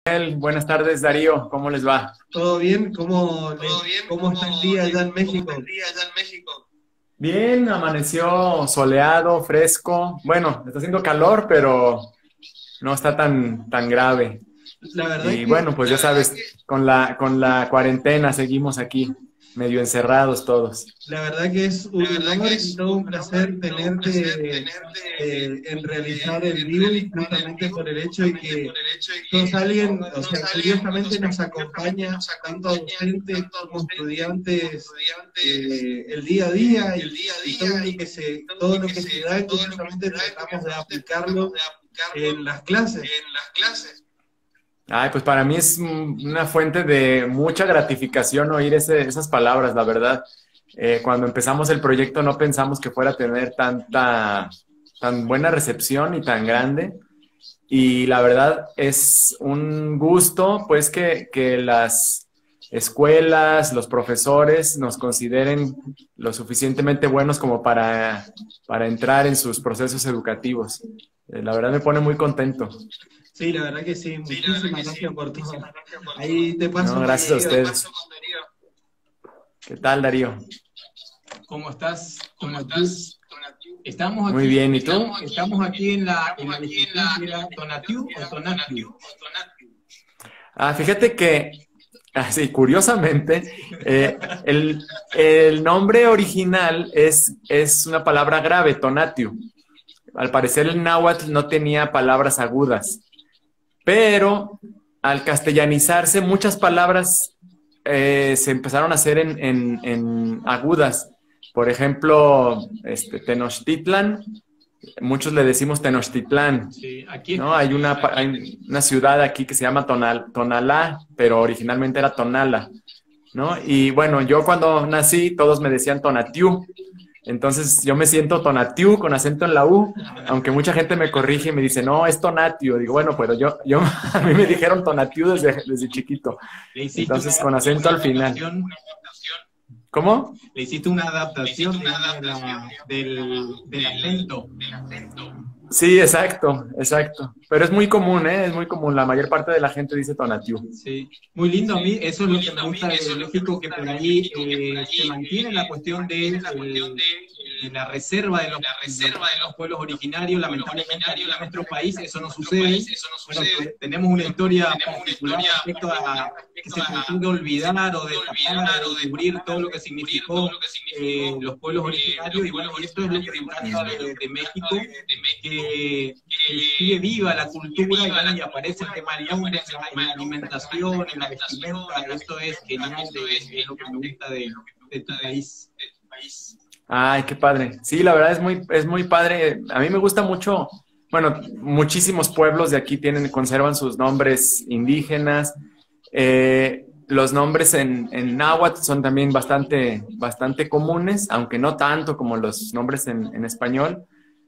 Buenas tardes, Darío. ¿Cómo les va? ¿Todo bien? ¿Cómo está el día allá en México? Bien, amaneció soleado, fresco. Bueno, está haciendo calor, pero no está tan grave. La verdad Y que, bueno, pues ya sabes, con la cuarentena seguimos aquí, medio encerrados todos. la verdad que es un honor y todo un placer tenerte en realizar el vivo, justamente por el hecho de que sos alguien, o sea, curiosamente nos acompaña tanto a docentes como estudiantes el día a día y todo lo que se da, curiosamente tratamos de aplicarlo en las clases. Ay, pues para mí es una fuente de mucha gratificación oír esas palabras, la verdad. Cuando empezamos el proyecto no pensamos que fuera a tener tan buena recepción y tan grande. Y la verdad es un gusto, pues, que las escuelas, los profesores nos consideren lo suficientemente buenos como para entrar en sus procesos educativos. La verdad me pone muy contento. Sí, la verdad que sí, muchísimas gracias por todo. Ahí te No, paso con gracias a Darío. ustedes. ¿Qué tal, Darío? ¿Cómo estás, Tonatiu? Estamos Muy aquí, bien, ¿y tú? estamos aquí en la discusión, ¿era Tonatiu o Tonatiu? Fíjate que, así, curiosamente, el nombre original es una palabra grave, tonatiuh. Al parecer el náhuatl no tenía palabras agudas, pero al castellanizarse muchas palabras se empezaron a hacer en agudas. Por ejemplo, Tenochtitlan, muchos le decimos Tenochtitlán, Sí, aquí ¿no? Hay una ciudad aquí que se llama Tonalá, pero originalmente era Tonala, ¿no? Y bueno, yo cuando nací todos me decían Tonatiuh, entonces yo me siento Tonatiuh con acento en la U, aunque mucha gente me corrige y me dice, no, es Tonatiuh. Digo, bueno, pero a mí me dijeron Tonatiuh desde chiquito, le hiciste entonces con acento al final. ¿Cómo? Le hiciste una adaptación del acento. Sí, exacto. Pero es muy común, ¿eh? Es muy común. La mayor parte de la gente dice Tonatiuh. Sí, muy lindo a mí, eso es lo que me gusta de México, que por ahí se mantiene la cuestión de la reserva de los pueblos originarios. Lamentablemente aquí en nuestro país eso no sucede. Bueno, tenemos una historia particular respecto a que se pretende olvidar o destapar o descubrir todo lo que significó los pueblos originarios, y bueno, y esto es lo que me encanta de México, que sigue viva la cultura, y bueno, y aparece el tema del hombre en la alimentación, en la vestimenta. Esto es genial, es lo que me gusta de tu país. Ay, qué padre. Sí, la verdad es muy padre. A mí me gusta mucho. Bueno, muchísimos pueblos de aquí conservan sus nombres indígenas. Los nombres en náhuatl son también bastante comunes, aunque no tanto como los nombres en español.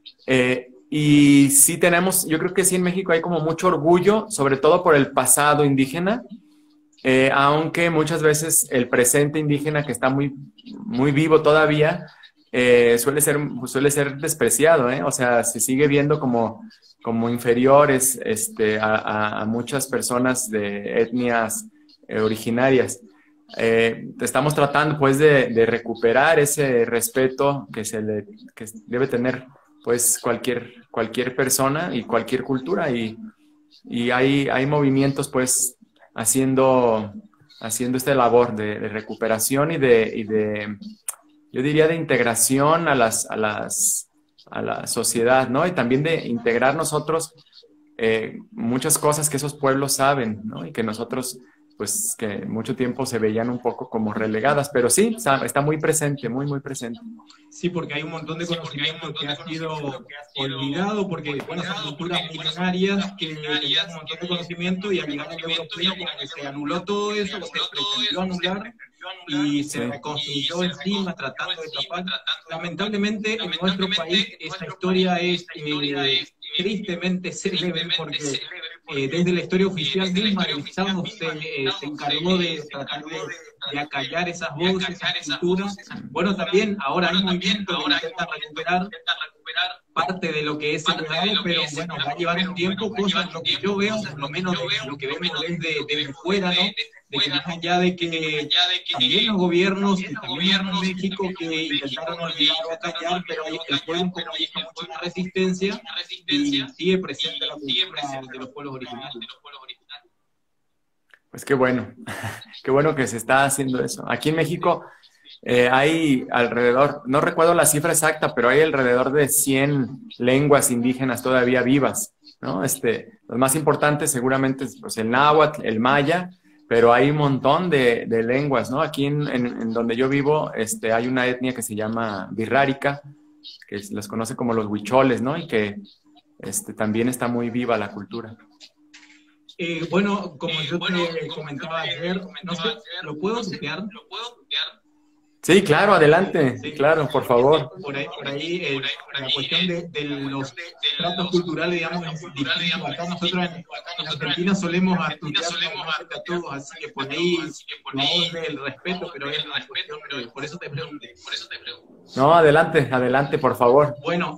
Y sí tenemos, yo creo que sí en México hay como mucho orgullo, sobre todo por el pasado indígena, aunque muchas veces el presente indígena, que está muy vivo todavía, suele ser despreciado, ¿eh? O sea, se sigue viendo como inferiores a muchas personas de etnias originarias. Estamos tratando pues de recuperar ese respeto que debe tener pues cualquier persona y cualquier cultura, y hay movimientos pues haciendo esta labor de recuperación y de yo diría de integración a la sociedad, ¿no? Y también de integrar nosotros muchas cosas que esos pueblos saben, ¿no? Y que nosotros, pues, que mucho tiempo se veían un poco como relegadas, pero sí, está muy presente, muy presente. Sí, porque hay un montón de conocimiento que ha sido olvidado, porque, bueno, son culturas milenarias que tenían un montón de conocimiento, y al llegar al europeo como que se anuló todo eso, o se pretendió anular, y se reconstruyó encima tratando de tapar. Lamentablemente en nuestro país esta historia es tristemente célebre, porque desde la historia oficial misma el Estado se encargó de tratar de acallar esas voces, esas culturas. Bueno, también ahora hay movimientos que intentan recuperar parte de lo que es el legado, pero bueno, va a llevar un tiempo, cosas, lo que yo veo, por lo menos lo que vemos desde fuera, ¿no? De que más allá de que también los gobiernos, y también en México, que intentaron olvidar o callar, pero el pueblo maneja mucho la resistencia y sigue presente la cultura de los pueblos originarios. Pues qué bueno, qué bueno que se está haciendo eso. Aquí en México hay alrededor, no recuerdo la cifra exacta, pero hay alrededor de 100 lenguas indígenas todavía vivas, ¿no? Los más importantes seguramente es pues, el náhuatl, el maya, pero hay un montón de lenguas, ¿no? Aquí en donde yo vivo hay una etnia que se llama birrárica, que los conoce como los huicholes, ¿no? Y que también está muy viva la cultura. Bueno, como yo te comentaba ayer, no sé, ¿lo puedo tutear? Sí, claro, adelante. Sí, claro, por favor. Por ahí la cuestión de los tratos culturales, digamos, es distinto. Acá nosotros en Argentina solemos tutear a todos, así que por ahí no es el respeto, pero es la cuestión, por eso te pregunto. No, adelante, adelante, por favor. Bueno,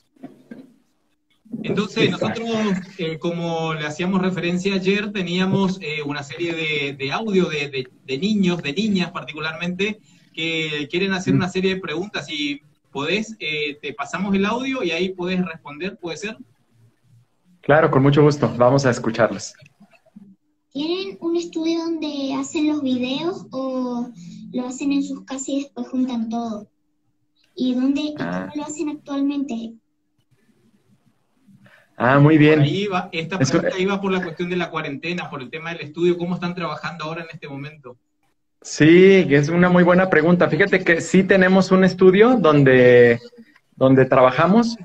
entonces nosotros, como le hacíamos referencia ayer, teníamos una serie de audio de niños, de niñas particularmente, que quieren hacer una serie de preguntas. Si podés, te pasamos el audio y ahí podés responder, ¿puede ser? Claro, con mucho gusto. Vamos a escucharlos. ¿Tienen un estudio donde hacen los videos o lo hacen en sus casas y después juntan todo? ¿Y dónde y cómo lo hacen actualmente? Muy bien. Por ahí va, esta pregunta iba por la cuestión de la cuarentena, por el tema del estudio. ¿Cómo están trabajando ahora en este momento? Sí, es una muy buena pregunta. Fíjate que sí tenemos un estudio donde trabajamos.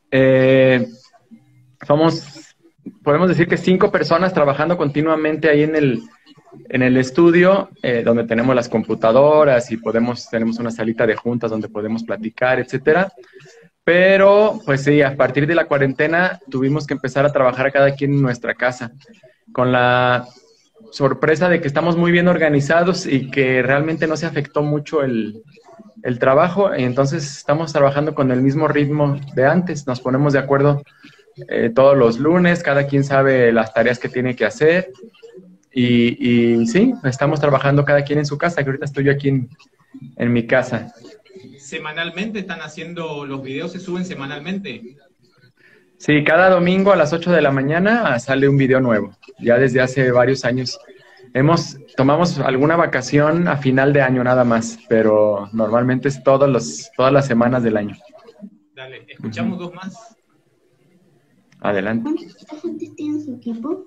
Podemos decir que 5 personas trabajando continuamente ahí en el estudio, donde tenemos las computadoras y tenemos una salita de juntas donde podemos platicar, etcétera. Pero, pues sí, a partir de la cuarentena tuvimos que empezar a trabajar cada quien en nuestra casa, con la sorpresa de que estamos muy bien organizados y que realmente no se afectó mucho el trabajo, y entonces estamos trabajando con el mismo ritmo de antes. Nos ponemos de acuerdo todos los lunes, cada quien sabe las tareas que tiene que hacer, y sí, estamos trabajando cada quien en su casa, que ahorita estoy yo aquí en mi casa. ¿Semanalmente están haciendo los videos? ¿Se suben semanalmente? Sí, cada domingo a las 8 de la mañana sale un video nuevo. Ya desde hace varios años. Tomamos alguna vacación a final de año nada más, pero normalmente es todas las semanas del año. Dale, escuchamos dos más. Adelante. ¿Cuánta gente tiene en su equipo?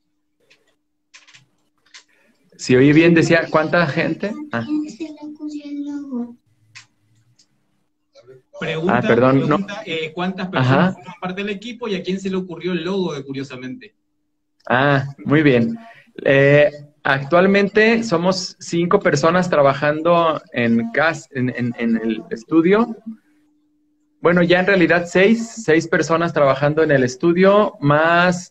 Si oí bien, decía, ¿cuánta gente? ¿Quién se le ocurrió el logo? Pregunta, ¿cuántas personas forman parte del equipo y a quién se le ocurrió el logo de Curiosamente? Muy bien. Actualmente somos 5 personas trabajando en el estudio. Bueno, ya en realidad 6 personas trabajando en el estudio, más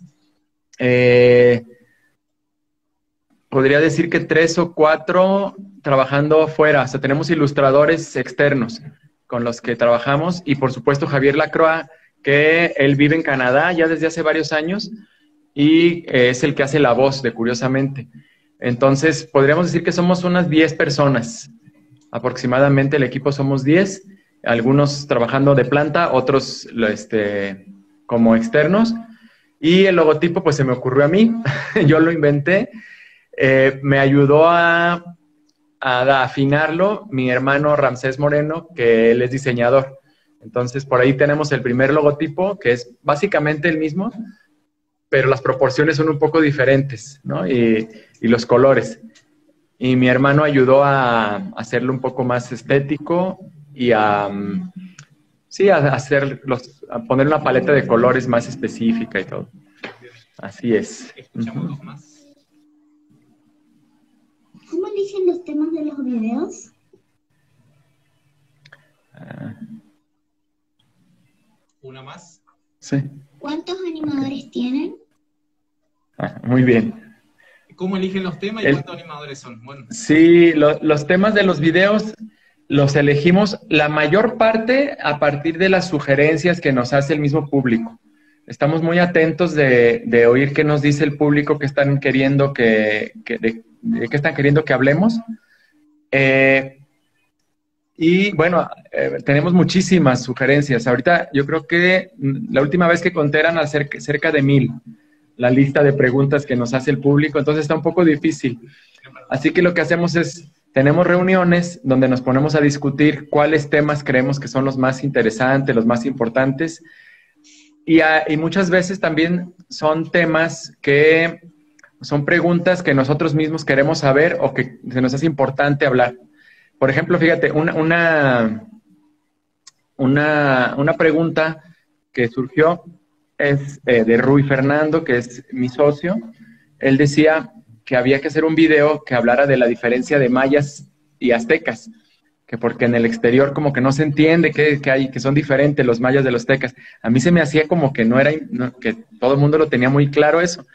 podría decir que 3 o 4 trabajando fuera. O sea, tenemos ilustradores externos con los que trabajamos, y por supuesto Javier Lacroix, que él vive en Canadá ya desde hace varios años y es el que hace la voz de Curiosamente. Entonces, podríamos decir que somos unas 10 personas. Aproximadamente el equipo somos 10, algunos trabajando de planta, otros como externos. Y el logotipo pues se me ocurrió a mí, yo lo inventé. Me ayudó a afinarlo mi hermano Ramsés Moreno, que él es diseñador. Entonces, por ahí tenemos el primer logotipo, que es básicamente el mismo, pero las proporciones son un poco diferentes, ¿no? Y los colores. Y mi hermano ayudó a hacerlo un poco más estético y a poner una paleta de colores más específica y todo. Así es. Escuchamos dos más. ¿Cómo eligen los temas de los videos? Una más. Sí. ¿Cuántos animadores tienen? Muy bien. ¿Cómo eligen los temas y cuántos animadores son? Bueno. Sí, los temas de los videos los elegimos la mayor parte a partir de las sugerencias que nos hace el mismo público. Estamos muy atentos de oír qué nos dice el público que están queriendo de qué están queriendo que hablemos. Y bueno, tenemos muchísimas sugerencias. Ahorita yo creo que la última vez que conté eran cerca de 1000 la lista de preguntas que nos hace el público, entonces está un poco difícil. Así que lo que hacemos es, tenemos reuniones donde nos ponemos a discutir cuáles temas creemos que son los más interesantes, los más importantes, y muchas veces también son temas que son preguntas que nosotros mismos queremos saber o que se nos hace importante hablar. Por ejemplo, fíjate, una pregunta que surgió es de Rui Fernando, que es mi socio. Él decía que había que hacer un video que hablara de la diferencia de mayas y aztecas, que porque en el exterior como que no se entiende que son diferentes los mayas de los aztecas. A mí se me hacía como que que todo el mundo lo tenía muy claro eso.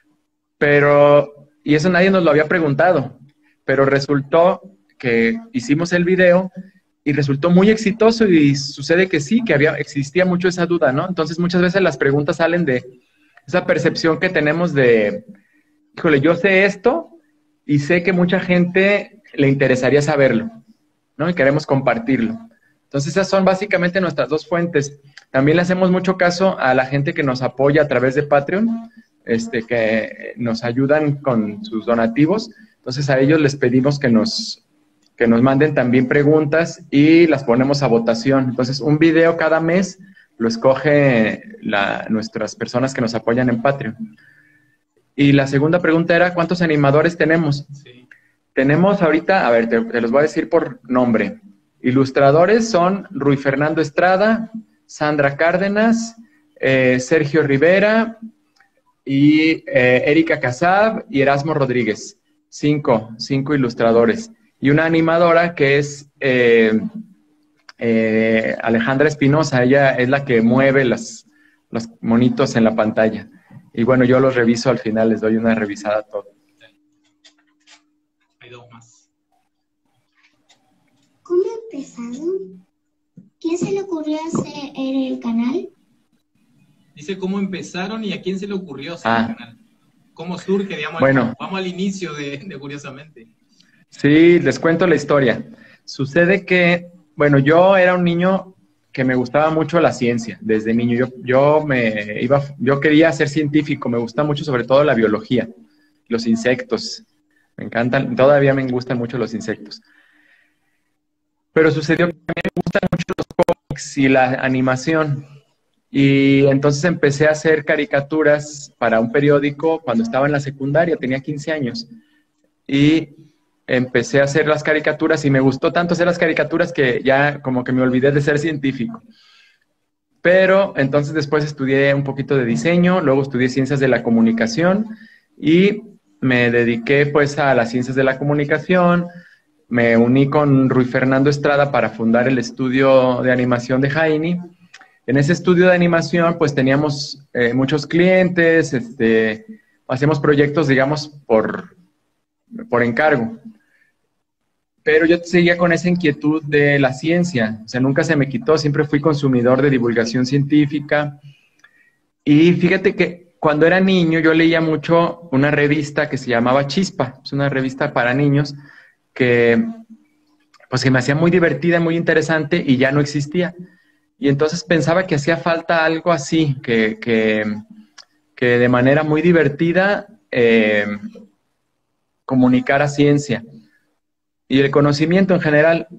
Y eso nadie nos lo había preguntado, pero resultó que hicimos el video y resultó muy exitoso y sucede que sí, que existía mucho esa duda, ¿no? Entonces muchas veces las preguntas salen de esa percepción que tenemos de, híjole, yo sé esto y sé que mucha gente le interesaría saberlo, ¿no? Y queremos compartirlo. Entonces esas son básicamente nuestras dos fuentes. También le hacemos mucho caso a la gente que nos apoya a través de Patreon, que nos ayudan con sus donativos. Entonces a ellos les pedimos que nos manden también preguntas y las ponemos a votación. Entonces, un video cada mes lo escoge nuestras personas que nos apoyan en Patreon. Y la segunda pregunta era, ¿cuántos animadores tenemos? Sí. Tenemos ahorita, a ver, te los voy a decir por nombre. Ilustradores son Rui Fernando Estrada, Sandra Cárdenas, Sergio Rivera y Erika Casab y Erasmo Rodríguez. Cinco ilustradores. Y una animadora que es Alejandra Espinosa. Ella es la que mueve los monitos en la pantalla. Y bueno, yo los reviso al final, les doy una revisada a todo. Hay dos más. ¿Cómo empezaron? ¿Quién se le ocurrió hacer el canal? Dice cómo empezaron y a quién se le ocurrió hacer el canal. ¿Cómo surge, digamos? Bueno, vamos al inicio de Curiosamente. Sí, les cuento la historia. Sucede que, bueno, yo era un niño que me gustaba mucho la ciencia desde niño. Yo quería ser científico, me gusta mucho sobre todo la biología, los insectos. Me encantan, todavía me gustan mucho los insectos. Pero sucedió que a mí me gustan mucho los cómics y la animación. Y entonces empecé a hacer caricaturas para un periódico cuando estaba en la secundaria, tenía 15 años. Y empecé a hacer las caricaturas y me gustó tanto hacer las caricaturas que ya como que me olvidé de ser científico. Pero entonces después estudié un poquito de diseño, luego estudié ciencias de la comunicación y me dediqué pues a las ciencias de la comunicación. Me uní con Rui Fernando Estrada para fundar el estudio de animación de Jaini. En ese estudio de animación pues teníamos muchos clientes, hacíamos proyectos digamos por encargo. Pero yo seguía con esa inquietud de la ciencia, o sea, nunca se me quitó, siempre fui consumidor de divulgación científica. Y fíjate que cuando era niño yo leía mucho una revista que se llamaba Chispa, es una revista para niños que me hacía muy divertida, muy interesante y ya no existía. Y entonces pensaba que hacía falta algo así, que de manera muy divertida comunicara ciencia y el conocimiento en general.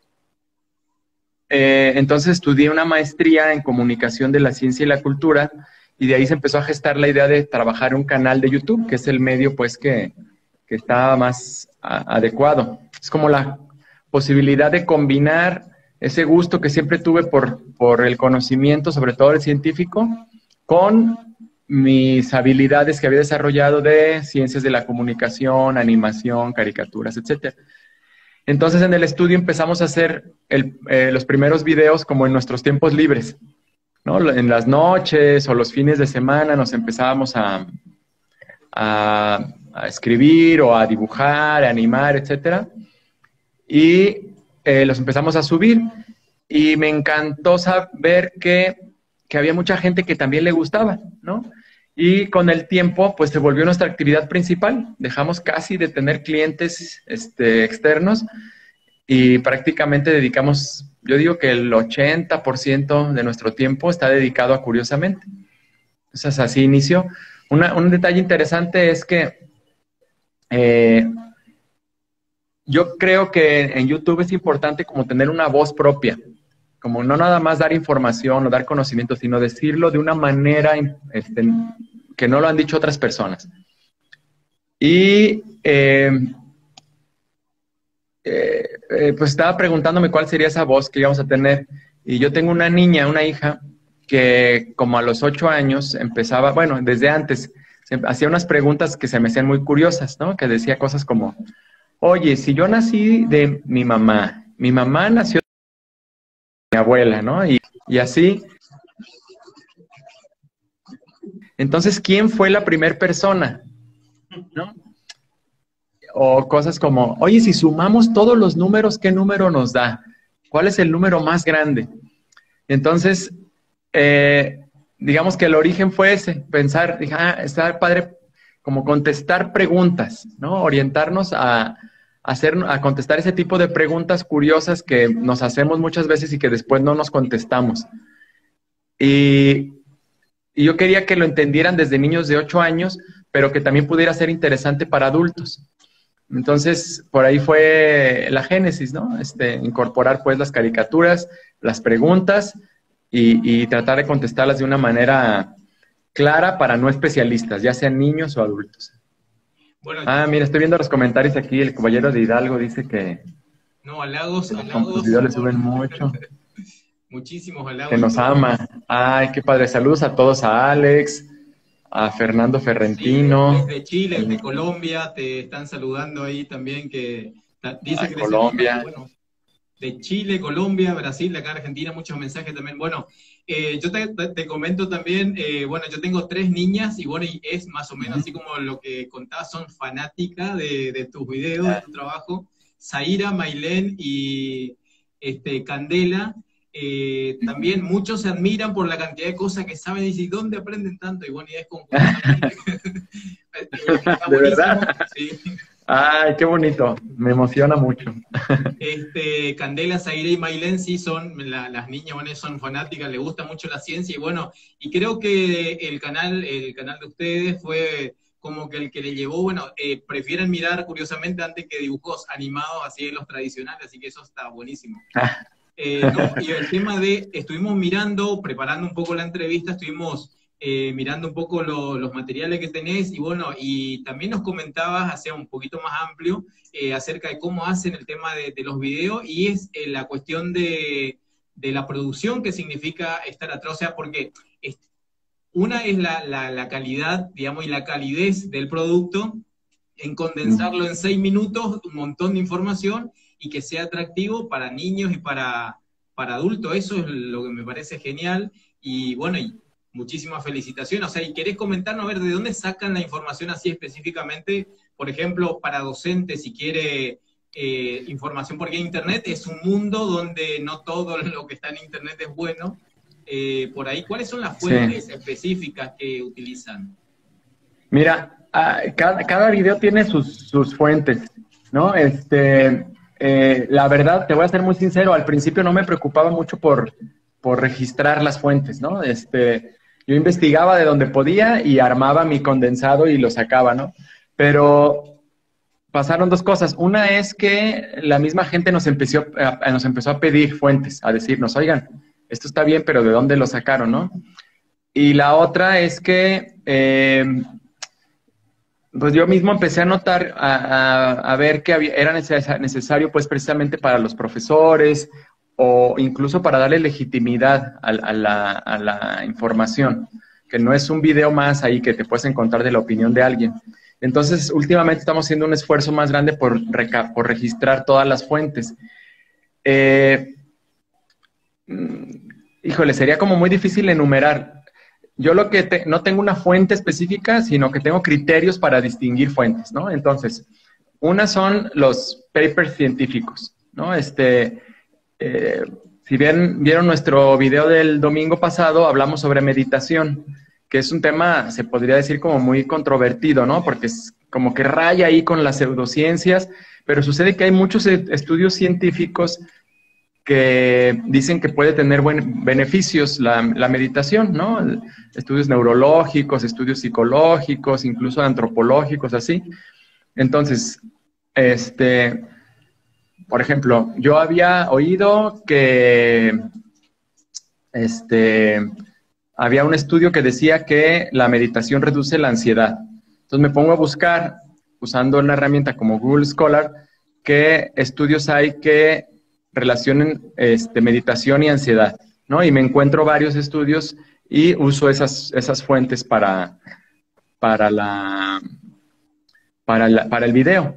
Entonces estudié una maestría en comunicación de la ciencia y la cultura y de ahí se empezó a gestar la idea de trabajar un canal de YouTube, que es el medio pues que está más adecuado. Es como la posibilidad de combinar ese gusto que siempre tuve por el conocimiento, sobre todo el científico, con mis habilidades que había desarrollado de ciencias de la comunicación, animación, caricaturas, etc. Entonces, en el estudio empezamos a hacer los primeros videos como en nuestros tiempos libres, ¿no? En las noches o los fines de semana nos empezábamos a escribir o a dibujar, a animar, etc. Y los empezamos a subir y me encantó saber que había mucha gente que también le gustaba, ¿no? Y con el tiempo, pues se volvió nuestra actividad principal. Dejamos casi de tener clientes externos y prácticamente dedicamos, yo digo que el 80% de nuestro tiempo está dedicado a Curiosamente. Entonces, así inició. Un detalle interesante es que yo creo que en YouTube es importante como tener una voz propia, como no nada más dar información o dar conocimiento, sino decirlo de una manera que no lo han dicho otras personas. Y pues estaba preguntándome cuál sería esa voz que íbamos a tener. Y yo tengo una niña, una hija, que como a los 8 años empezaba, bueno, desde antes, hacía unas preguntas que se me hacían muy curiosas, ¿no? Que decía cosas como, oye, si yo nací de mi mamá nació de mi abuela, ¿no? Y así. Entonces, ¿quién fue la primera persona? ¿No? O cosas como, oye, si sumamos todos los números, ¿qué número nos da? ¿Cuál es el número más grande? Entonces, digamos que el origen fue ese, pensar, dije, está padre como contestar preguntas, ¿no? Orientarnos a contestar ese tipo de preguntas curiosas que nos hacemos muchas veces y que después no nos contestamos. Y yo quería que lo entendieran desde niños de 8 años, pero que también pudiera ser interesante para adultos. Entonces, por ahí fue la génesis, ¿no? Incorporar pues las caricaturas, las preguntas y tratar de contestarlas de una manera clara para no especialistas, ya sean niños o adultos. Bueno, mira, estoy viendo los comentarios aquí, el caballero de Hidalgo dice que no, halagos, los videos le suben mucho. Muchísimos halagos. Que nos ama. Ay, qué padre. Saludos a todos, a Alex, a Fernando Ferrentino. Sí, desde Chile, de Colombia, te están saludando ahí también, que dice que Colombia. Bueno, de Chile, Colombia, Brasil, de acá Argentina, muchos mensajes también. Bueno, yo te comento también, bueno, yo tengo 3 niñas y bueno, y es más o menos así como lo que contabas, son fanáticas de tus videos, de tu trabajo. Zaira, Mailén y Candela. También muchos se admiran por la cantidad de cosas que saben y dicen, ¿y dónde aprenden tanto? Y bueno, y es con ¿De verdad? Sí. Ay, qué bonito, me emociona mucho. Candela, Zaire y Mailén sí son, las niñas, bueno, son fanáticas, les gusta mucho la ciencia, y bueno, y creo que el canal de ustedes fue como que el que le llevó, bueno, prefieren mirar curiosamente antes que dibujos animados así en los tradicionales, así que eso está buenísimo. No, y el tema estuvimos mirando, preparando un poco la entrevista, estuvimos mirando un poco los materiales que tenés, y bueno, y también nos comentabas, hacia un poquito más amplio, acerca de cómo hacen el tema de los videos, y es la cuestión de la producción, que significa estar atrás, o sea, porque una es la calidad, digamos, y la calidez del producto, en condensarlo en 6 minutos, un montón de información, y que sea atractivo para niños y para adultos. Eso es lo que me parece genial, y bueno, y muchísimas felicitaciones. O sea, y querés comentarnos, a ver, ¿de dónde sacan la información así específicamente? Por ejemplo, para docentes, si quiere información, porque Internet es un mundo donde no todo lo que está en Internet es bueno. Por ahí, ¿cuáles son las fuentes específicas que utilizan? Mira, cada video tiene sus fuentes, ¿no? La verdad, te voy a ser muy sincero, al principio no me preocupaba mucho por registrar las fuentes, ¿no? Yo investigaba de donde podía y armaba mi condensado y lo sacaba, ¿no? Pero pasaron 2 cosas. Una es que la misma gente nos empezó a pedir fuentes, a decirnos, oigan, esto está bien, pero ¿de dónde lo sacaron, no? Y la otra es que pues yo mismo empecé a notar, a ver que era necesario, pues precisamente para los profesores o incluso para darle legitimidad a la información, que no es un video más ahí que te puedes encontrar de la opinión de alguien. Entonces, últimamente estamos haciendo un esfuerzo más grande por registrar todas las fuentes. Híjole, sería como muy difícil enumerar. Yo no tengo una fuente específica, sino que tengo criterios para distinguir fuentes, ¿no? Entonces, una son los papers científicos, ¿no? Si bien vieron nuestro video del domingo pasado, hablamos sobre meditación, que es un tema, se podría decir, como muy controvertido, ¿no? Porque es como que raya ahí con las pseudociencias, pero sucede que hay muchos estudios científicos que dicen que puede tener beneficios la meditación, ¿no? Estudios neurológicos, estudios psicológicos, incluso antropológicos, así. Entonces, por ejemplo, yo había oído que había un estudio que decía que la meditación reduce la ansiedad. Entonces me pongo a buscar, usando una herramienta como Google Scholar, qué estudios hay que relacionen meditación y ansiedad, ¿no? Y me encuentro varios estudios y uso esas fuentes para el video.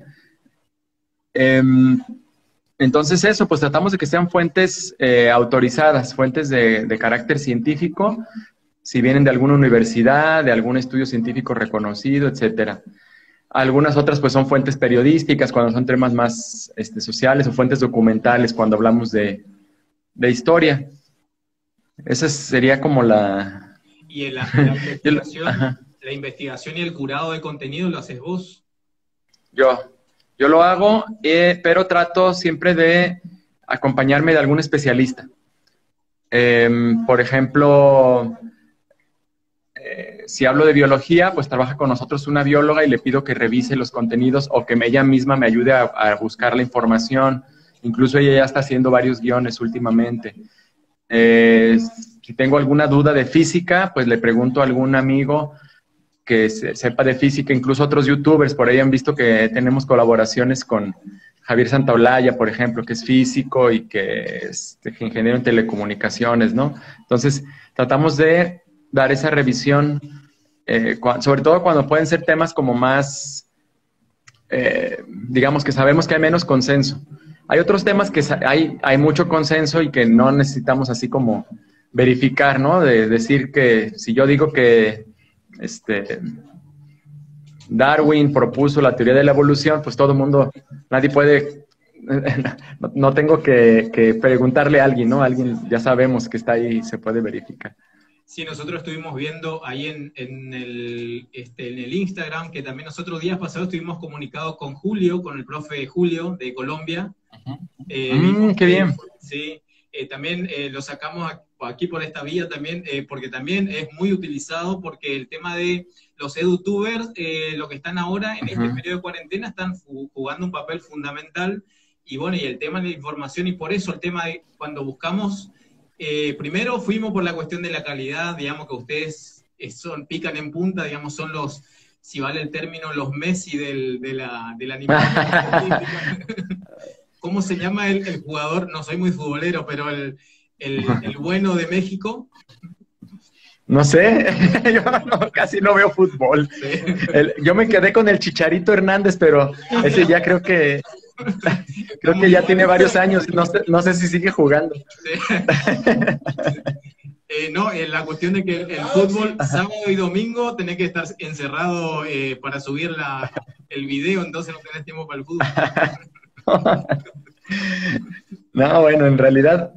Entonces eso, pues tratamos de que sean fuentes autorizadas, fuentes de carácter científico, si vienen de alguna universidad, de algún estudio científico reconocido, etcétera. Algunas otras pues son fuentes periodísticas cuando son temas más sociales, o fuentes documentales cuando hablamos de historia. Esa sería como la... ¿Y la investigación y el curado de contenido lo haces vos? Yo lo hago, pero trato siempre de acompañarme de algún especialista. Por ejemplo, si hablo de biología, pues trabaja con nosotros una bióloga y le pido que revise los contenidos o que ella misma me ayude a buscar la información. Incluso ella ya está haciendo varios guiones últimamente. Si tengo alguna duda de física, pues le pregunto a algún amigo que sepa de física, incluso otros youtubers. Por ahí han visto que tenemos colaboraciones con Javier Santaolalla, por ejemplo, que es físico y que es ingeniero en telecomunicaciones, ¿no? Entonces, tratamos de dar esa revisión, sobre todo cuando pueden ser temas como más, digamos que sabemos que hay menos consenso. Hay otros temas que hay mucho consenso y que no necesitamos así como verificar, ¿no? De decir que si yo digo que Darwin propuso la teoría de la evolución, pues todo el mundo, nadie puede, no tengo que preguntarle a alguien, ¿no? Alguien ya sabemos que está ahí y se puede verificar. Sí, nosotros estuvimos viendo ahí en el Instagram, que también nosotros días pasados estuvimos comunicados con Julio, con el profe Julio de Colombia. Qué bien. Sí, también lo sacamos aquí por esta vía también, porque también es muy utilizado, porque el tema de los edutubers, lo que están ahora en este periodo de cuarentena, están jugando un papel fundamental, y bueno, y el tema de la información, y por eso el tema de cuando buscamos, primero fuimos por la cuestión de la calidad, digamos que ustedes pican en punta, digamos, son los, si vale el término, los Messi de la animación. ¿Cómo se llama el jugador? No soy muy futbolero, pero el bueno de México. No sé, yo casi no veo fútbol. Sí. Yo me quedé con el Chicharito Hernández, pero ese ya creo que ya tiene varios años, no sé si sigue jugando. Sí. No, la cuestión de que el fútbol, sábado y domingo, tenés que estar encerrado para subir el video, entonces no tenés tiempo para el fútbol. No, bueno, en realidad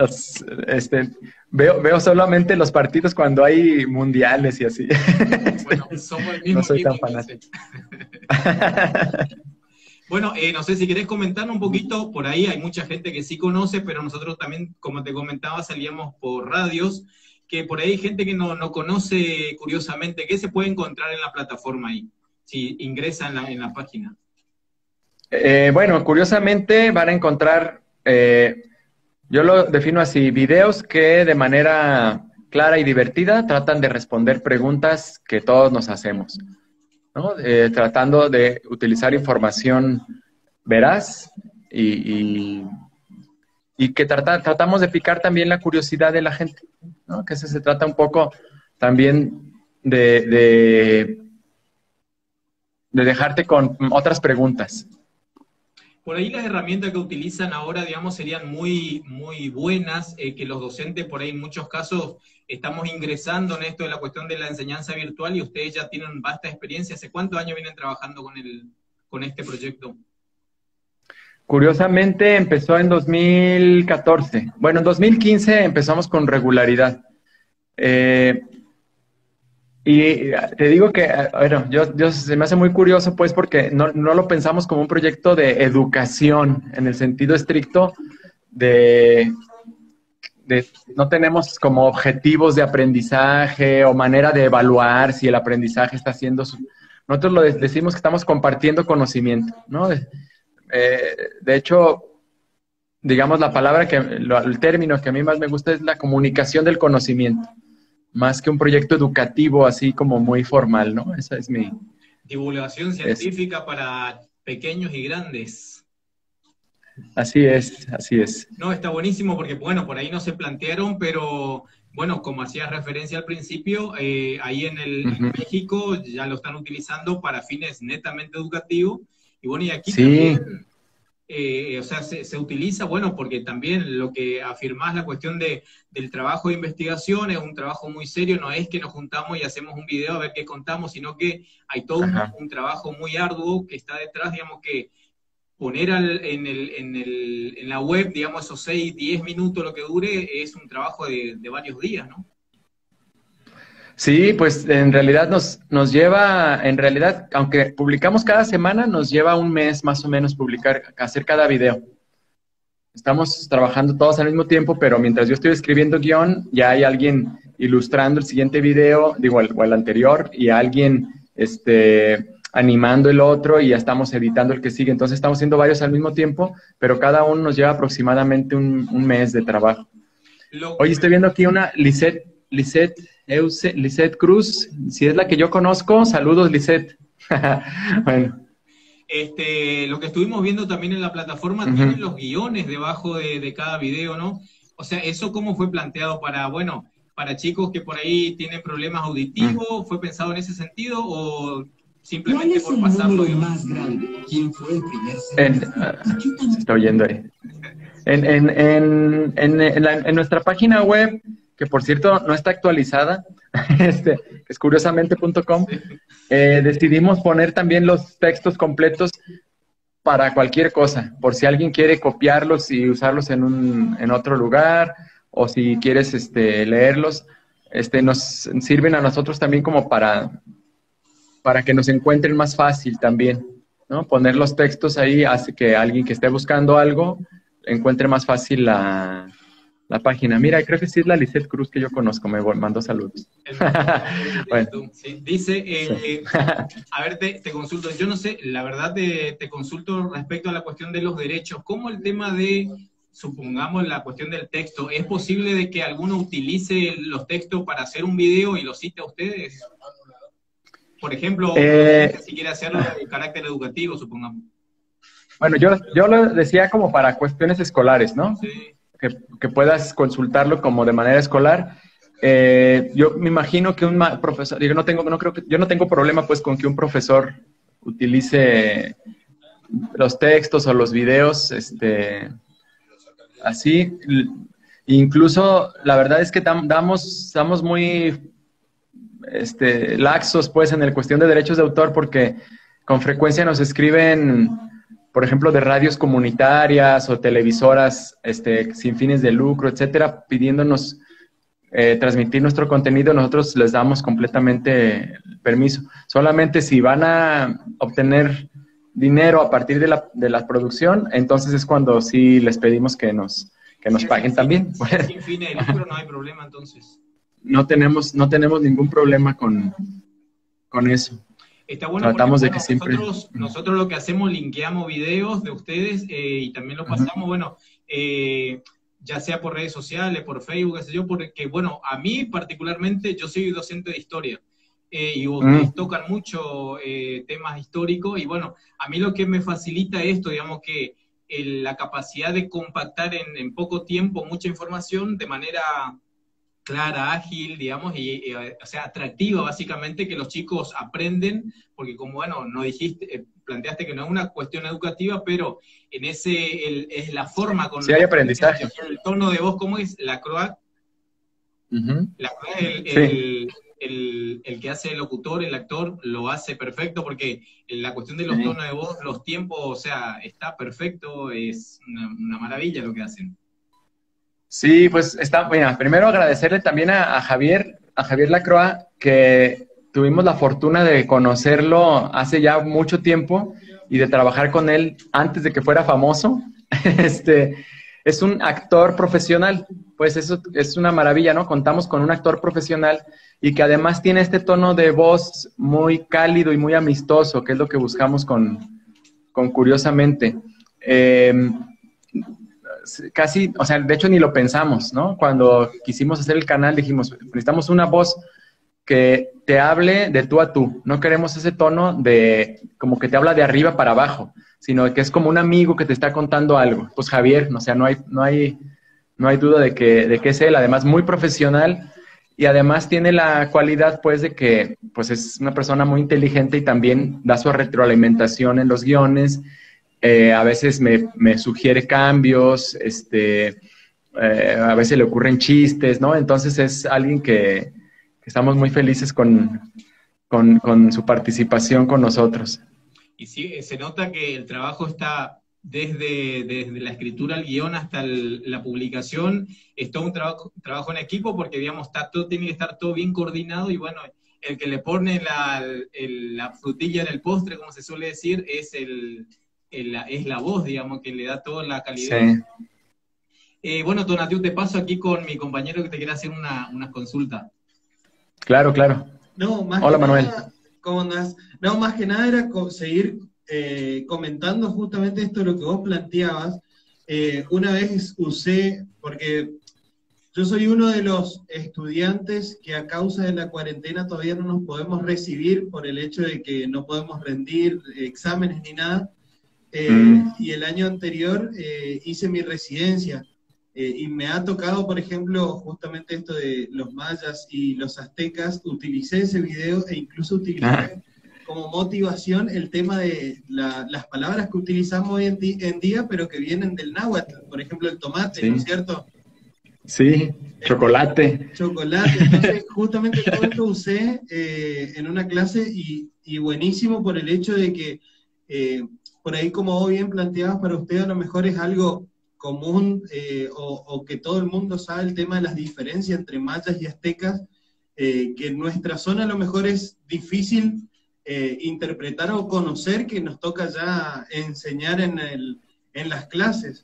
veo solamente los partidos cuando hay mundiales y así. Bueno, somos el mismo no soy equipo, tan fanático. Bueno, no sé si querés comentar un poquito, por ahí hay mucha gente que sí conoce, pero nosotros también, como te comentaba, salíamos por radios, que por ahí hay gente que no conoce curiosamente. ¿Qué se puede encontrar en la plataforma ahí? Si ingresan en la página. Bueno, curiosamente van a encontrar, yo lo defino así, videos que de manera clara y divertida tratan de responder preguntas que todos nos hacemos, ¿no? Tratando de utilizar información veraz y que tratamos de picar también la curiosidad de la gente, ¿no? Que se trata un poco también de dejarte con otras preguntas. Por ahí las herramientas que utilizan ahora, digamos, serían muy, muy buenas, que los docentes por ahí en muchos casos estamos ingresando en esto de la cuestión de la enseñanza virtual y ustedes ya tienen vasta experiencia. ¿Hace cuántos años vienen trabajando con este proyecto? Curiosamente empezó en 2014. Bueno, en 2015 empezamos con regularidad. Y te digo que, bueno, se me hace muy curioso, pues, porque no lo pensamos como un proyecto de educación, en el sentido estricto de no tenemos como objetivos de aprendizaje o manera de evaluar si el aprendizaje está haciendo nosotros decimos que estamos compartiendo conocimiento, ¿no? De hecho, digamos, la palabra el término que a mí más me gusta es la comunicación del conocimiento, más que un proyecto educativo así como muy formal, ¿no? Esa es mi... Divulgación científica para pequeños y grandes. Así es, así es. No, está buenísimo porque, bueno, por ahí no se plantearon, pero, bueno, como hacías referencia al principio, ahí en México ya lo están utilizando para fines netamente educativos. Y bueno, y aquí también, o sea, se utiliza, bueno, porque también lo que afirmás, la cuestión del trabajo de investigación, es un trabajo muy serio, no es que nos juntamos y hacemos un video a ver qué contamos, sino que hay todo un trabajo muy arduo que está detrás, digamos, que poner en la web, digamos, esos 6, 10 minutos, lo que dure, es un trabajo de varios días, ¿no? Sí, pues en realidad nos lleva, aunque publicamos cada semana, nos lleva un mes más o menos hacer cada video. Estamos trabajando todos al mismo tiempo, pero mientras yo estoy escribiendo guión, ya hay alguien ilustrando el siguiente video, o el anterior, y alguien, animando el otro y ya estamos editando el que sigue. Entonces estamos haciendo varios al mismo tiempo, pero cada uno nos lleva aproximadamente un mes de trabajo. Oye, estoy viendo aquí una Lisette Cruz. Si es la que yo conozco, saludos, Lisette. Bueno. Lo que estuvimos viendo también en la plataforma, tienen los guiones debajo de cada video, ¿no? O sea, ¿eso cómo fue planteado para chicos que por ahí tienen problemas auditivos? ¿Fue pensado en ese sentido o simplemente por pasarlo? Más grande? ¿Quién fue el primer se está oyendo ahí. En nuestra página web, que por cierto no está actualizada, es curiosamente.com, decidimos poner también los textos completos para cualquier cosa, por si alguien quiere copiarlos y usarlos en otro lugar, o si quieres leerlos, nos sirven a nosotros también como para que nos encuentren más fácil también, ¿no? Poner los textos ahí hace que alguien que esté buscando algo encuentre más fácil la página. Mira, creo que sí es la Lisette Cruz que yo conozco, me mandó saludos. Bueno. Sí, dice, a ver, te consulto, yo no sé, la verdad te consulto respecto a la cuestión de los derechos, ¿cómo el tema de, supongamos, la cuestión del texto, es posible de que alguno utilice los textos para hacer un video y los cite a ustedes? Por ejemplo, si quiere hacerlo de carácter educativo, supongamos. Bueno, yo lo decía como para cuestiones escolares, ¿no? Sí. Que puedas consultarlo como de manera escolar. Yo me imagino que un profesor, yo no tengo problema pues con que un profesor utilice los textos o los videos, así. Incluso la verdad es que estamos muy laxos pues en la cuestión de derechos de autor, porque con frecuencia nos escriben, por ejemplo, de radios comunitarias o televisoras sin fines de lucro, etcétera, pidiéndonos transmitir nuestro contenido. Nosotros les damos completamente permiso. Solamente si van a obtener dinero a partir de la producción, entonces es cuando sí les pedimos que nos paguen también. Sin fines de lucro no hay problema, entonces. No tenemos ningún problema con eso. Está bueno. Tratamos porque, de que siempre... Nosotros lo que hacemos, linkeamos videos de ustedes y también los pasamos, ya sea por redes sociales, por Facebook, qué sé yo, porque, bueno, a mí particularmente, yo soy docente de historia y ustedes tocan mucho temas históricos, y bueno, a mí lo que me facilita esto, digamos que la capacidad de compactar en poco tiempo mucha información de manera clara, ágil, digamos, o sea, atractiva, básicamente, que los chicos aprenden, porque como, bueno, no dijiste, planteaste que no es una cuestión educativa, pero en es la forma con... Sí, hay aprendizaje. El tono de voz, ¿cómo es? La croix. La croix, el que hace el locutor, el actor, lo hace perfecto, porque la cuestión de los tonos de voz, los tiempos, o sea, está perfecto, es una maravilla lo que hacen. Sí, pues está, mira, primero agradecerle también a Javier Lacroix, que tuvimos la fortuna de conocerlo hace ya mucho tiempo y de trabajar con él antes de que fuera famoso. Es un actor profesional, pues eso es una maravilla, ¿no? Contamos con un actor profesional y que además tiene este tono de voz muy cálido y muy amistoso, que es lo que buscamos con Curiosamente. Casi, o sea, de hecho ni lo pensamos, ¿no? Cuando quisimos hacer el canal dijimos, necesitamos una voz que te hable de tú a tú. No queremos ese tono de como que te habla de arriba para abajo, sino que es como un amigo que te está contando algo. Pues Javier, o sea, no hay duda de que es él, además muy profesional y además tiene la cualidad pues de que pues es una persona muy inteligente y también da su retroalimentación en los guiones. A veces me sugiere cambios, a veces le ocurren chistes, ¿no? Entonces es alguien que estamos muy felices con su participación con nosotros. Y sí, se nota que el trabajo está desde la escritura al guión hasta la publicación, es todo un trabajo en equipo, porque digamos, tiene que estar todo bien coordinado, y bueno, el que le pone la frutilla en el postre, como se suele decir, es la voz, digamos, que le da toda la calidad. Sí. Bueno, Tonatiuh, te paso aquí con mi compañero que te quiere hacer una consulta. Claro. No, Hola, Manuel. ¿Cómo andás? No, más que nada era seguir comentando justamente esto, lo que vos planteabas. Una vez usé, porque yo soy uno de los estudiantes que a causa de la cuarentena todavía no nos podemos recibir por el hecho de que no podemos rendir exámenes ni nada. Y el año anterior hice mi residencia y me ha tocado, por ejemplo, justamente esto de los mayas y los aztecas. Utilicé ese video e incluso utilicé como motivación el tema de las palabras que utilizamos hoy en día, pero que vienen del náhuatl, por ejemplo el tomate, ¿no es cierto? Sí, chocolate. Entonces justamente todo esto usé en una clase y buenísimo por el hecho de que por ahí, como vos bien planteabas, para usted a lo mejor es algo común o que todo el mundo sabe el tema de las diferencias entre mayas y aztecas, que en nuestra zona a lo mejor es difícil interpretar o conocer, que nos toca ya enseñar en las clases.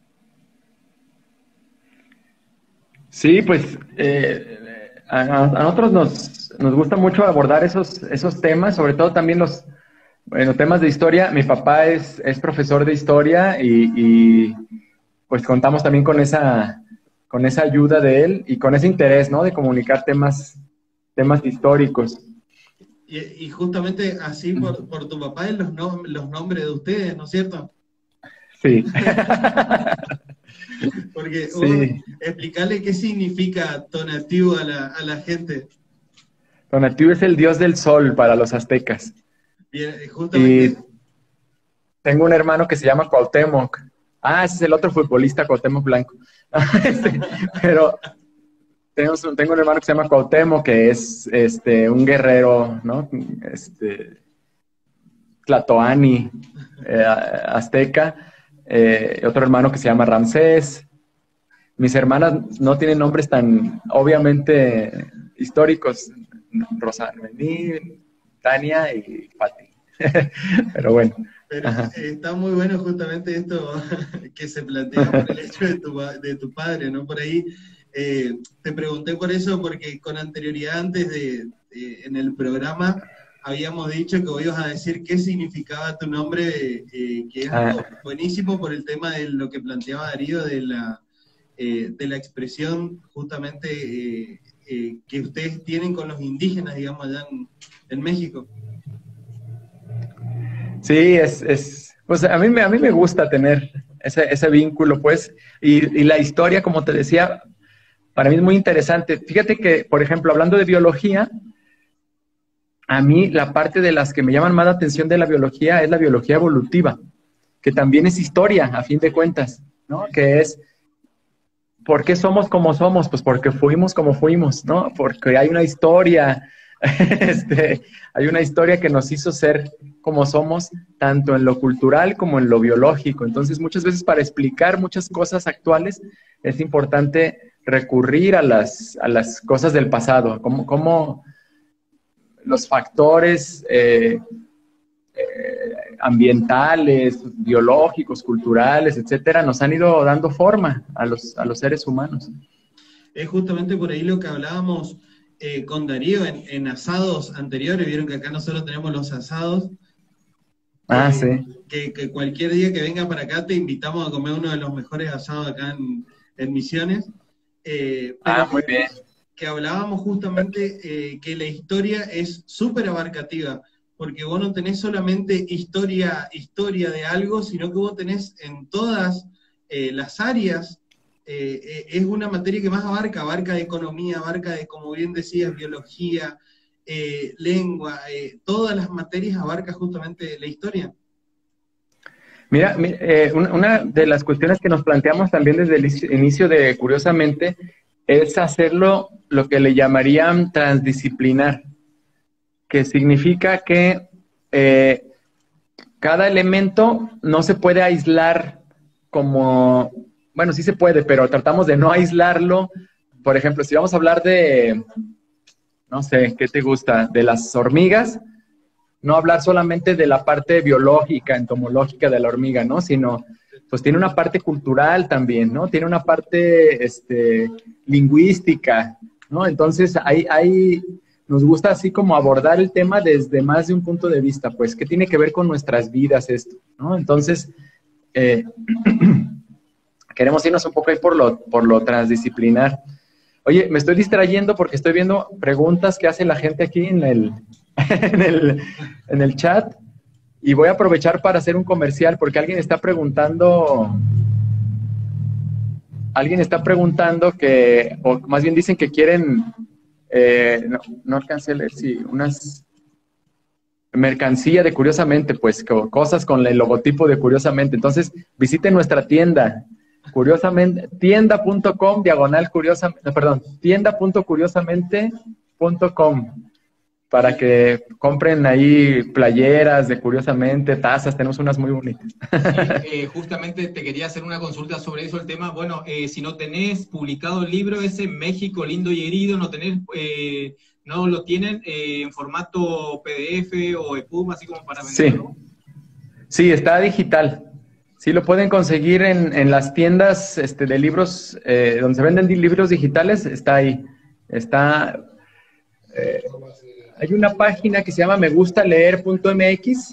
Sí, pues a nosotros nos gusta mucho abordar esos temas, sobre todo también los temas de historia. Mi papá es profesor de historia y pues contamos también con esa ayuda de él y con ese interés, ¿no? De comunicar temas históricos. Y justamente así por tu papá los nombres de ustedes, ¿no es cierto? Sí. Porque sí. Explicarle qué significa Tonatiuh a la gente. Tonatiuh es el dios del sol para los aztecas. Bien, justamente. Y tengo un hermano que se llama Cuauhtémoc. Ese es el otro futbolista, Cuauhtémoc Blanco. Pero tengo un hermano que se llama Cuauhtémoc, que es un guerrero, ¿no? Tlatoani, azteca. Otro hermano que se llama Ramsés. Mis hermanas no tienen nombres tan obviamente históricos. Rosa Menil, Tania y Pati. Pero bueno. Pero está muy bueno justamente esto que se plantea por el hecho de tu padre, ¿no? Por ahí te pregunté por eso, porque con anterioridad, antes en el programa, habíamos dicho que vos ibas a decir qué significaba tu nombre, que es algo buenísimo por el tema de lo que planteaba Darío, de la expresión justamente que ustedes tienen con los indígenas, digamos, allá en México. Sí, pues a mí me gusta tener ese vínculo, pues, y la historia, como te decía, para mí es muy interesante. Fíjate que, por ejemplo, hablando de biología, a mí la parte de las que me llaman más la atención de la biología es la biología evolutiva, que también es historia, a fin de cuentas, ¿no? Que es ¿por qué somos como somos? Pues porque fuimos como fuimos, ¿no? Porque hay una historia, hay una historia que nos hizo ser como somos, tanto en lo cultural como en lo biológico. Entonces, muchas veces para explicar muchas cosas actuales es importante recurrir a las cosas del pasado, como los factores ambientales, biológicos, culturales, etcétera, nos han ido dando forma a los seres humanos. Es justamente por ahí lo que hablábamos con Darío en asados anteriores. Vieron que acá nosotros tenemos los asados. Sí. Que cualquier día que venga para acá te invitamos a comer uno de los mejores asados acá en Misiones. Muy bien. Que hablábamos justamente que la historia es súper abarcativa, porque vos no tenés solamente historia de algo, sino que vos tenés en todas las áreas. Es una materia que más abarca de economía, abarca de, como bien decías, biología, lengua, todas las materias abarca justamente la historia. Mira, una de las cuestiones que nos planteamos también desde el inicio de Curiosamente es hacerlo lo que le llamarían transdisciplinar, que significa que cada elemento no se puede aislar como, bueno, sí se puede, pero tratamos de no aislarlo. Por ejemplo, si vamos a hablar de, no sé, ¿qué te gusta? De las hormigas, no hablar solamente de la parte biológica, entomológica de la hormiga, ¿no? Sino, pues tiene una parte cultural también, ¿no? Tiene una parte lingüística, ¿no? Entonces, ahí nos gusta así como abordar el tema desde más de un punto de vista, pues, ¿qué tiene que ver con nuestras vidas esto, ¿no? Entonces, queremos irnos un poco ahí por lo transdisciplinar. Oye, me estoy distrayendo porque estoy viendo preguntas que hace la gente aquí en el chat, y voy a aprovechar para hacer un comercial porque alguien está preguntando que, o más bien dicen que quieren, no alcancé a leer, sí, unas mercancía de Curiosamente, pues cosas con el logotipo de Curiosamente. Entonces, visiten nuestra tienda, Curiosamente, tienda.com, tienda.curiosamente.com, para que compren ahí playeras de Curiosamente, tazas, tenemos unas muy bonitas. Sí, justamente te quería hacer una consulta sobre eso, el tema. Bueno, si no tenés publicado el libro ese, México lindo y herido, no lo tienen en formato PDF o EPUB, así como para venderlo. Sí, está digital. Sí, lo pueden conseguir en las tiendas de libros, donde se venden libros digitales, está ahí. Hay una página que se llama megustaleer.mx,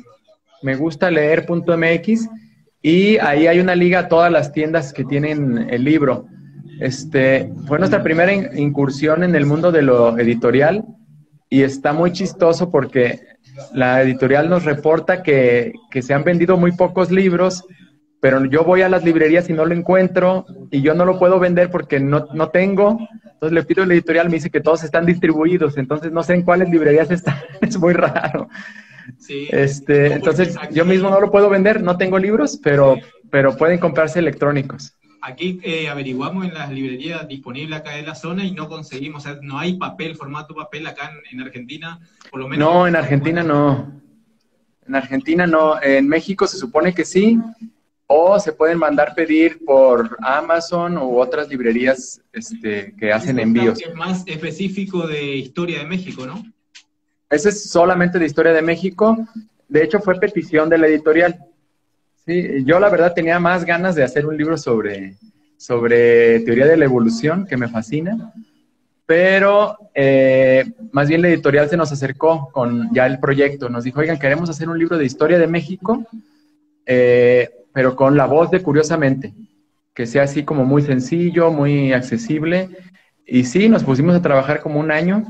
y ahí hay una liga a todas las tiendas que tienen el libro. Fue nuestra primera incursión en el mundo de lo editorial, y está muy chistoso porque la editorial nos reporta que se han vendido muy pocos libros, pero yo voy a las librerías y no lo encuentro, y yo no lo puedo vender porque no tengo. Entonces le pido a la editorial, me dice que todos están distribuidos, entonces no sé en cuáles librerías están. Es muy raro. Sí. Entonces aquí, yo mismo no lo puedo vender, no tengo libros, pero pueden comprarse electrónicos. Aquí averiguamos en las librerías disponibles acá en la zona y no conseguimos, o sea, no hay formato papel acá en Argentina, por lo menos. No, en Argentina no. En Argentina no. En México se supone que sí, o se pueden mandar pedir por Amazon u otras librerías que hacen envíos. Es más específico de Historia de México, ¿no? Ese es solamente de Historia de México. De hecho, fue petición de la editorial. Sí, yo la verdad tenía más ganas de hacer un libro sobre teoría de la evolución, que me fascina, pero más bien la editorial se nos acercó con ya el proyecto. Nos dijo, oigan, queremos hacer un libro de Historia de México, pero con la voz de Curiosamente, que sea así como muy sencillo, muy accesible. Y sí, nos pusimos a trabajar como un año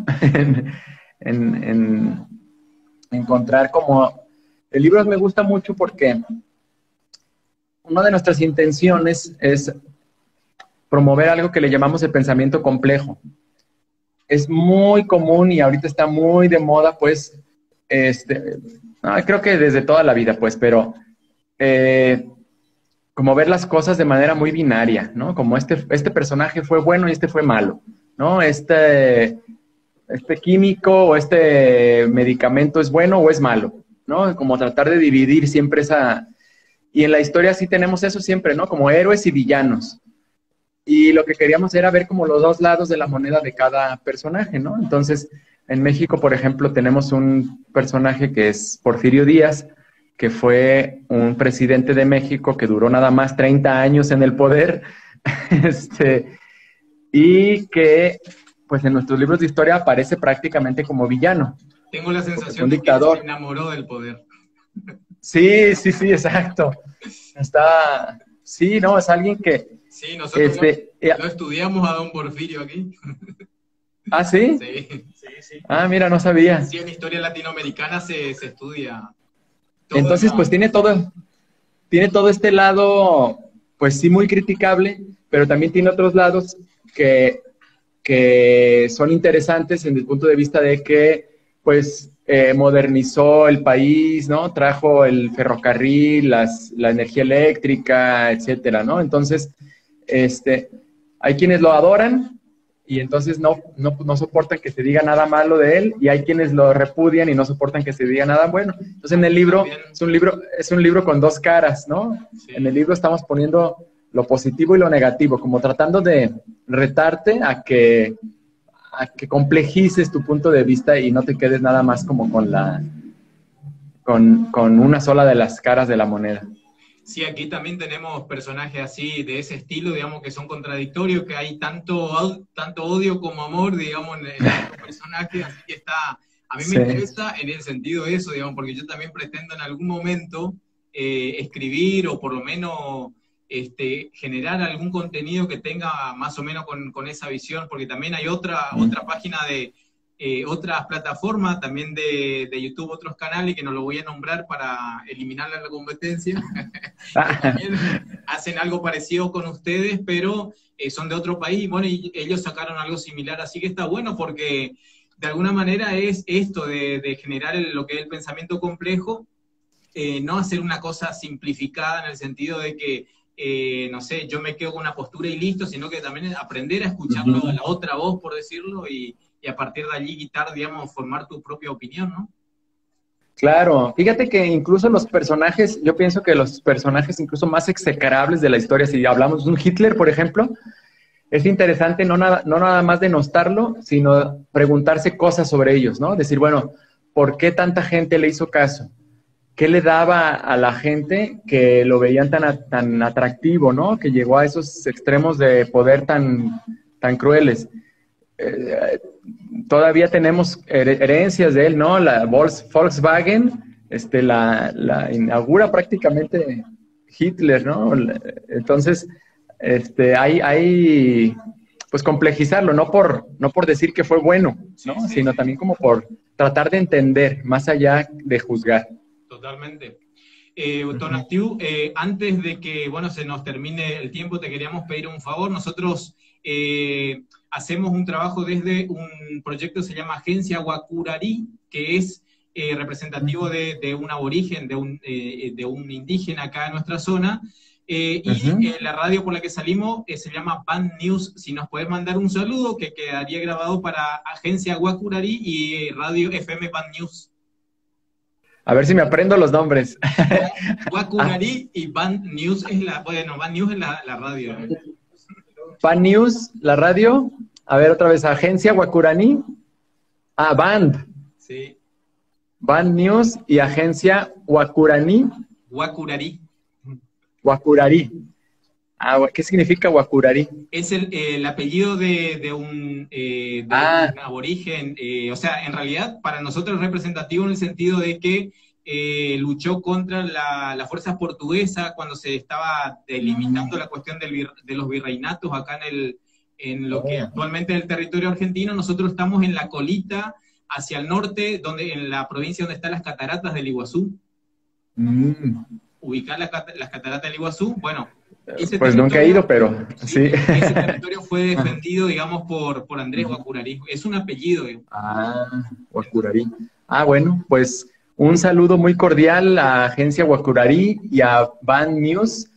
en encontrar como... El libro me gusta mucho porque una de nuestras intenciones es promover algo que le llamamos el pensamiento complejo. Es muy común y ahorita está muy de moda, pues, creo que desde toda la vida, pues, pero como ver las cosas de manera muy binaria, ¿no? Como este personaje fue bueno y este fue malo, ¿no? Este químico o este medicamento es bueno o es malo, ¿no? Como tratar de dividir siempre esa... Y en la historia sí tenemos eso siempre, ¿no? Como héroes y villanos. Y lo que queríamos era ver como los dos lados de la moneda de cada personaje, ¿no? Entonces, en México, por ejemplo, tenemos un personaje que es Porfirio Díaz, que fue un presidente de México que duró nada más 30 años en el poder, y que, pues en nuestros libros de historia aparece prácticamente como villano. Tengo la sensación un de dictador. que se enamoró del poder. Sí, exacto. Sí, no, es alguien que... Sí, nosotros lo estudiamos a don Porfirio aquí. ¿Ah, sí? Sí. Ah, mira, no sabía. Sí, en historia latinoamericana se estudia. Entonces, pues tiene todo este lado, pues sí, muy criticable, pero también tiene otros lados que son interesantes en el punto de vista de que, pues, modernizó el país, ¿no? Trajo el ferrocarril, la energía eléctrica, etcétera, ¿no? Entonces, hay quienes lo adoran y entonces no soportan que se diga nada malo de él, y hay quienes lo repudian y no soportan que se diga nada bueno. Entonces, en el libro, es un libro con dos caras, ¿no? Sí. En el libro estamos poniendo lo positivo y lo negativo, como tratando de retarte a que complejices tu punto de vista y no te quedes nada más como con una sola de las caras de la moneda. Sí, aquí también tenemos personajes así, de ese estilo, digamos, que son contradictorios, que hay tanto odio como amor, digamos, en los personajes, así que a mí me interesa en el sentido de eso, digamos, porque yo también pretendo en algún momento escribir, o por lo menos generar algún contenido que tenga más o menos con esa visión, porque también hay otra página de otras plataformas, también de YouTube, otros canales, que no lo voy a nombrar para eliminarle la competencia, que también hacen algo parecido con ustedes, pero son de otro país, bueno, y ellos sacaron algo similar, así que está bueno porque de alguna manera es esto de generar lo que es el pensamiento complejo, no hacer una cosa simplificada en el sentido de que no sé, yo me quedo con una postura y listo, sino que también aprender a escucharlo a la otra voz, por decirlo, y a partir de allí digamos, formar tu propia opinión, ¿no? Claro, fíjate que incluso los personajes, yo pienso que los personajes incluso más execrables de la historia, si hablamos de un Hitler, por ejemplo, es interesante no nada más denostarlo, sino preguntarse cosas sobre ellos, ¿no? Decir, bueno, ¿por qué tanta gente le hizo caso? ¿Qué le daba a la gente que lo veían tan atractivo, ¿no? Que llegó a esos extremos de poder tan crueles. Todavía tenemos herencias de él, ¿no? La Volkswagen, la inaugura prácticamente Hitler, ¿no? Entonces, hay pues complejizarlo, no por decir que fue bueno, ¿no? Sí, sino también como por tratar de entender, más allá de juzgar. Totalmente. Tonatiuh, antes de que, bueno, se nos termine el tiempo, te queríamos pedir un favor. Nosotros hacemos un trabajo desde un proyecto que se llama Agencia Guacurarí, que es representativo de un aborigen, de un indígena acá en nuestra zona, y la radio por la que salimos se llama Band News. Si nos podés mandar un saludo, que quedaría grabado para Agencia Guacurarí y Radio FM Band News. A ver si me aprendo los nombres. Guacurarí y Band News Band News es la radio. Band News, la radio. A ver, otra vez, Agencia Guacurarí. Band. Sí. Band News y Agencia Guacurarí. Guacurarí. Guacurarí. ¿Qué significa Guacurarí? Es el apellido de un aborigen, o sea, en realidad para nosotros es representativo en el sentido de que luchó contra las fuerzas portuguesas cuando se estaba delimitando la cuestión de los virreinatos acá en lo que actualmente es el territorio argentino. Nosotros estamos en la colita hacia el norte, en la provincia donde están las cataratas del Iguazú. Ubicar las cataratas del Iguazú, bueno. Pues nunca he ido, pero sí. Ese territorio fue defendido, digamos, por Andrés Guacurarí. Es un apellido. Guacurarí. Bueno, pues un saludo muy cordial a Agencia Guacurarí y a Band News.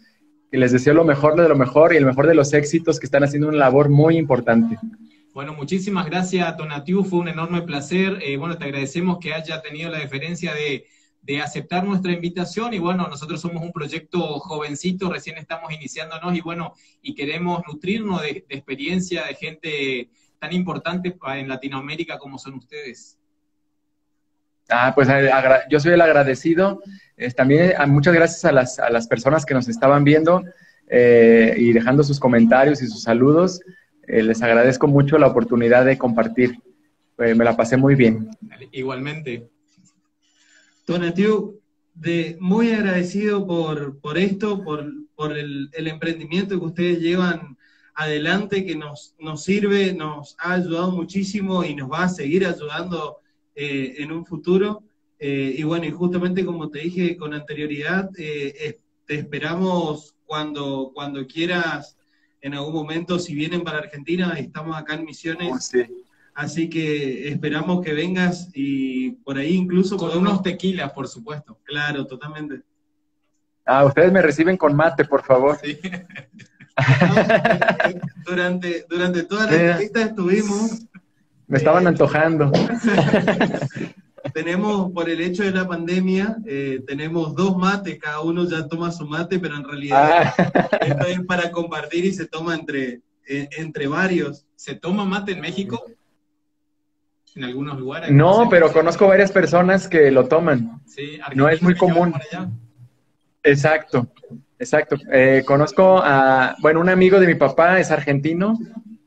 y les deseo lo mejor de lo mejor y el mejor de los éxitos, que están haciendo una labor muy importante. Bueno, muchísimas gracias, Tonatiuh, fue un enorme placer. Bueno, te agradecemos que haya tenido la deferencia de aceptar nuestra invitación, y bueno, nosotros somos un proyecto jovencito, recién estamos iniciándonos, y bueno, y queremos nutrirnos de experiencia de gente tan importante en Latinoamérica como son ustedes. Pues yo soy el agradecido. También muchas gracias a las personas que nos estaban viendo y dejando sus comentarios y sus saludos. Les agradezco mucho la oportunidad de compartir. Me la pasé muy bien. Igualmente. Tonatiuh, muy agradecido por esto, por el emprendimiento que ustedes llevan adelante, que nos sirve, nos ha ayudado muchísimo y nos va a seguir ayudando en un futuro. Y bueno, y justamente como te dije con anterioridad, te esperamos cuando quieras, en algún momento, si vienen para Argentina, estamos acá en Misiones. Oh, sí. Así que esperamos que vengas y por ahí incluso con unos tequilas, por supuesto. Claro, totalmente. Ustedes me reciben con mate, por favor. Sí. Durante toda la entrevista estuvimos... Me estaban antojando. Tenemos, por el hecho de la pandemia, tenemos 2 mates, cada uno ya toma su mate, pero en realidad esto es para compartir y se toma entre varios. ¿Se toma mate en México? En algunos lugares. No, pero conozco varias personas que lo toman. Sí, no es muy común. Exacto. Conozco bueno, un amigo de mi papá es argentino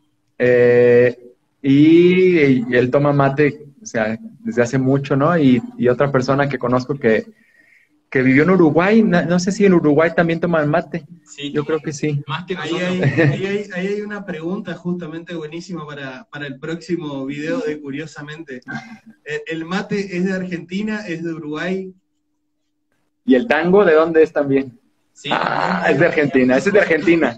y él toma mate, o sea, desde hace mucho, ¿no? Y otra persona que conozco que vivió en Uruguay, no sé si en Uruguay también toman mate. Sí, yo creo que sí. Más que ahí hay una pregunta justamente buenísima para el próximo video de Curiosamente. ¿El mate es de Argentina, es de Uruguay? ¿Y el tango de dónde es también? Sí, es de Argentina, ese es de Argentina.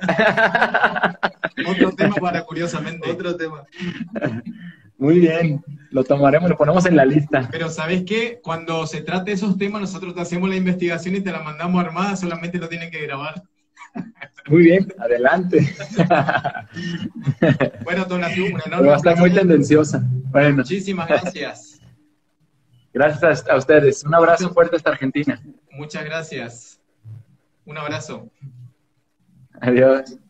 Otro tema para Curiosamente. Otro tema. Muy bien, lo tomaremos, lo ponemos en la lista. Pero ¿sabes qué? Cuando se trate de esos temas, nosotros te hacemos la investigación y te la mandamos armada, solamente lo tienen que grabar. Muy bien, adelante. Bueno, Tonatiuh, un enorme va a estar muy tendenciosa. Bueno. Muchísimas gracias. Gracias a ustedes. Un abrazo fuerte hasta Argentina. Muchas gracias. Un abrazo. Adiós.